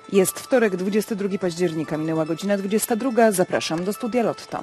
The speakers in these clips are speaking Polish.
Jest wtorek, 22 października, minęła godzina 22. Zapraszam do studia Lotto.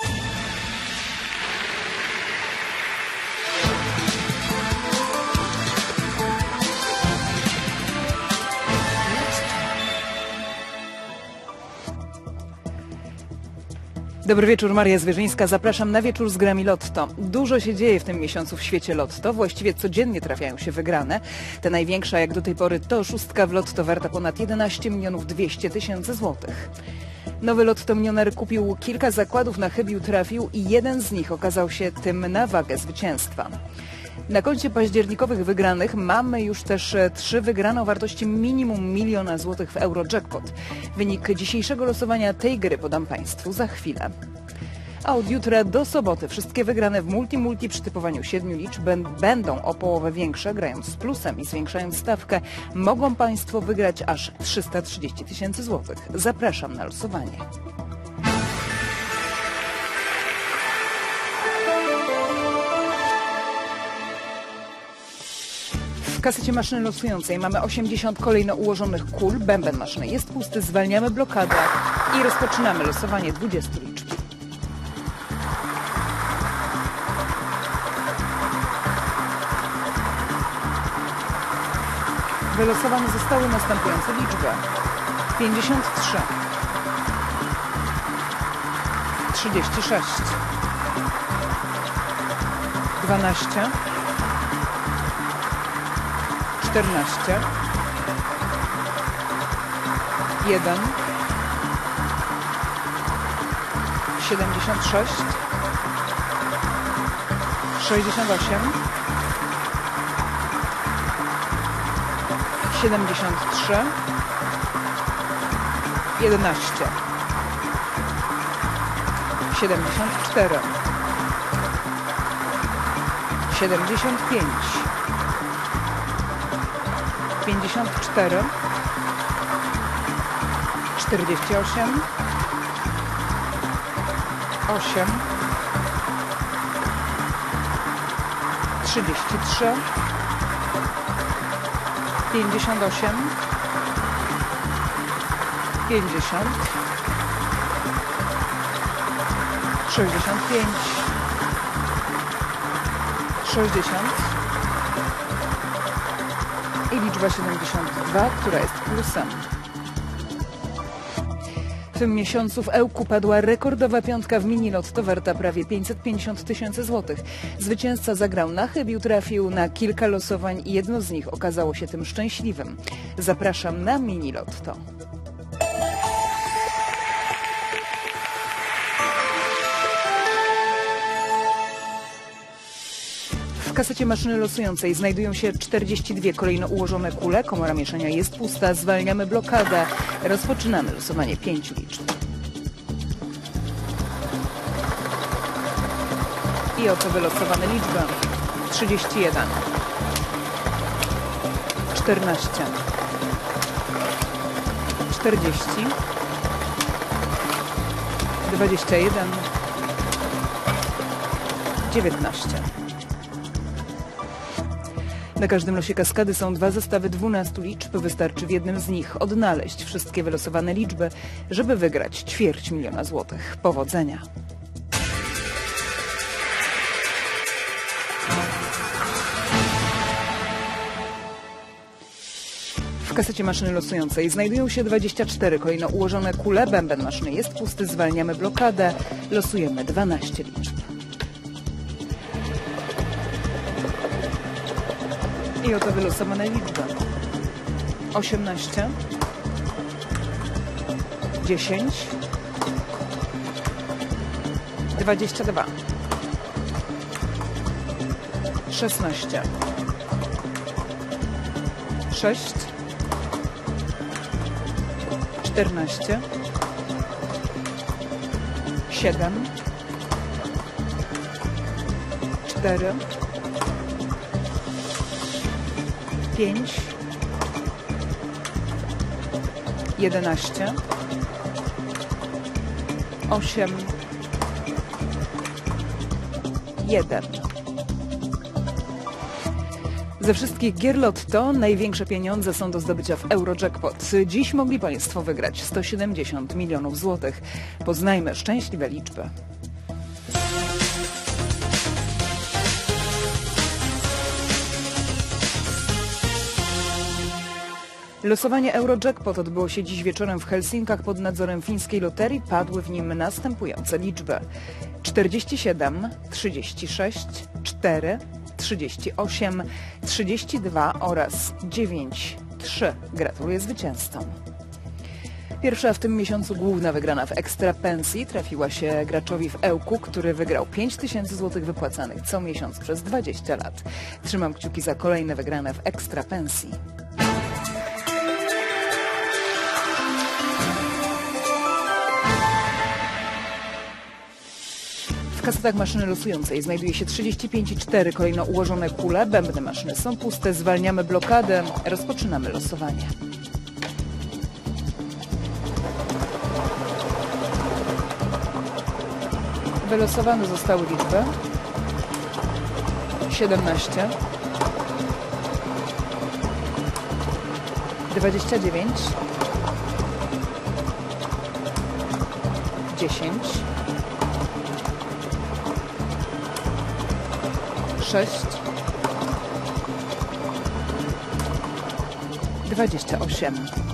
Dobry wieczór, Maria Zwierzyńska. Zapraszam na wieczór z grami Lotto. Dużo się dzieje w tym miesiącu w świecie Lotto. Właściwie codziennie trafiają się wygrane. Te największa jak do tej pory to szóstka w Lotto warta ponad 11 200 000 złotych. Nowy Lotto milioner kupił kilka zakładów, na chybił trafił i jeden z nich okazał się tym na wagę zwycięstwa. Na koncie październikowych wygranych mamy już też 3 wygrane o wartości minimum 1 000 000 złotych w Eurojackpot. Wynik dzisiejszego losowania tej gry podam Państwu za chwilę. A od jutra do soboty wszystkie wygrane w multi przy typowaniu 7 liczb będą o połowę większe, grając z plusem i zwiększając stawkę. Mogą Państwo wygrać aż 330 000 złotych. Zapraszam na losowanie. W kasecie maszyny losującej mamy 80 kolejno ułożonych kul. Bęben maszyny jest pusty, zwalniamy blokadę i rozpoczynamy losowanie 20 liczb. Wylosowane zostały następujące liczby: 53, 36, 12, 14, 1, 76, 68, 73, 11, 74, 75, 54, 48, 8, 33, 58, 50, 65, 60 i liczba 72, która jest plusem. W tym miesiącu w Ełku padła rekordowa piątka w mini Lotto warta prawie 550 000 złotych. Zwycięzca zagrał na chybił, trafił na kilka losowań i jedno z nich okazało się tym szczęśliwym. Zapraszam na mini Lotto. W kasecie maszyny losującej znajdują się 42 kolejno ułożone kule. Komora mieszania jest pusta. Zwalniamy blokadę. Rozpoczynamy losowanie 5 liczb. I oto wylosowane liczby: 31, 14, 40, 21, 19. Na każdym losie kaskady są 2 zestawy 12 liczb. Wystarczy w jednym z nich odnaleźć wszystkie wylosowane liczby, żeby wygrać 250 000 złotych. Powodzenia! W kasecie maszyny losującej znajdują się 24 kolejno ułożone kule. Bęben maszyny jest pusty. Zwalniamy blokadę. Losujemy 12 liczb. I oto wylosowane liczby: 18, 10, 22, 16, 6, 14, 7, 4, 5, 11, 8, 1. Ze wszystkich gier Lotto największe pieniądze są do zdobycia w Eurojackpot. Dziś mogli Państwo wygrać 170 milionów złotych. Poznajmy szczęśliwe liczby. Losowanie Eurojackpot odbyło się dziś wieczorem w Helsinkach pod nadzorem fińskiej loterii. Padły w nim następujące liczby: 47, 36, 4, 38, 32 oraz 9, 3. Gratuluję zwycięzcom. Pierwsza w tym miesiącu główna wygrana w Ekstra Pensji trafiła się graczowi w Ełku, który wygrał 5000 zł wypłacanych co miesiąc przez 20 lat. Trzymam kciuki za kolejne wygrane w Ekstra Pensji. W kasetach maszyny losującej znajduje się 35,4 kolejno ułożone kule. Bębny maszyny są puste. Zwalniamy blokadę. Rozpoczynamy losowanie. Wylosowane zostały liczby 17, 29, 10, 6, 28.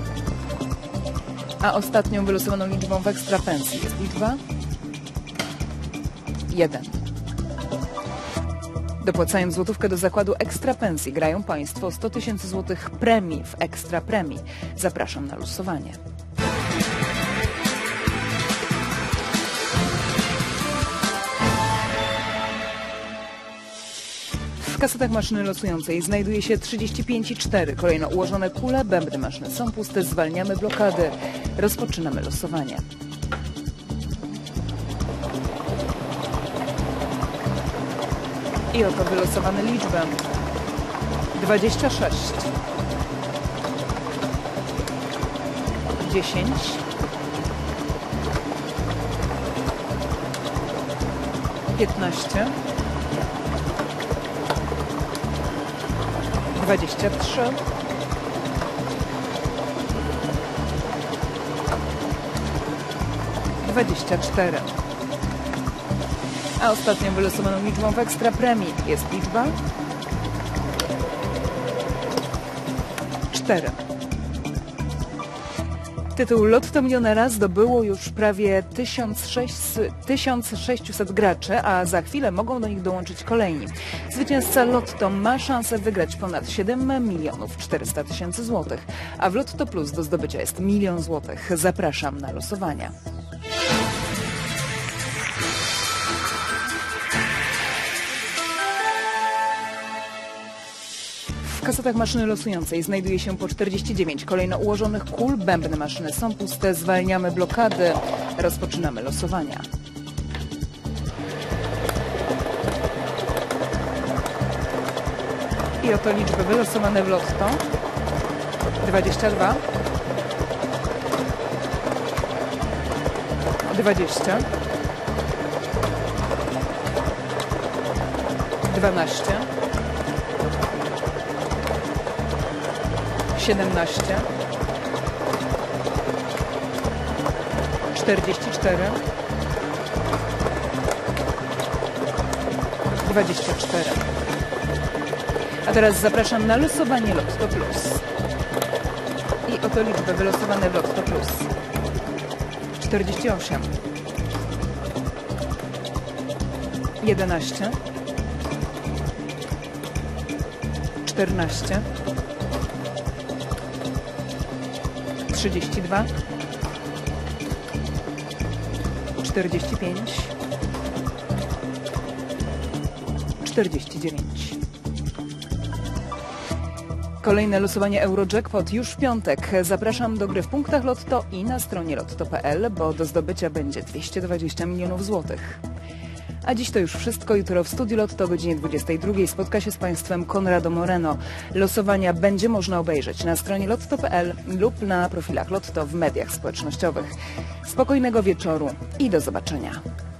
A ostatnią wylosowaną liczbą w Ekstra Pensji jest liczba 1. Dopłacając złotówkę do zakładu Ekstra Pensji grają Państwo 100 tysięcy złotych premii w Ekstra Premii. Zapraszam na losowanie. W kasetach maszyny losującej znajduje się 35,4 kolejno ułożone kule. Bębny maszyny są puste. Zwalniamy blokady. Rozpoczynamy losowanie. I oto wylosowane liczby: 26, 10, 15, 23, 24. A ostatnią wylosowaną liczbą w Ekstra Premii jest liczba 4. Tytuł Lotto Milionera zdobyło już prawie 1600 graczy, a za chwilę mogą do nich dołączyć kolejni. Zwycięzca Lotto ma szansę wygrać ponad 7 milionów 400 tysięcy złotych, a w Lotto Plus do zdobycia jest 1 000 000 złotych. Zapraszam na losowania. W kasetach maszyny losującej znajduje się po 49 kolejno ułożonych kul. Bębny maszyny są puste. Zwalniamy blokady. Rozpoczynamy losowania. I oto liczby wylosowane w Lotto: 22, 20, 12, 17, 44, 24. A teraz zapraszam na losowanie Lotto Plus. I oto liczby wylosowane w Lotto Plus: 48, 11, 14, 32, 45, 49. Kolejne losowanie Eurojackpot już w piątek. Zapraszam do gry w punktach Lotto i na stronie lotto.pl, bo do zdobycia będzie 220 milionów złotych. A dziś to już wszystko. Jutro w Studiu Lotto o godzinie 22 spotka się z Państwem Konrado Moreno. Losowania będzie można obejrzeć na stronie lotto.pl lub na profilach Lotto w mediach społecznościowych. Spokojnego wieczoru i do zobaczenia.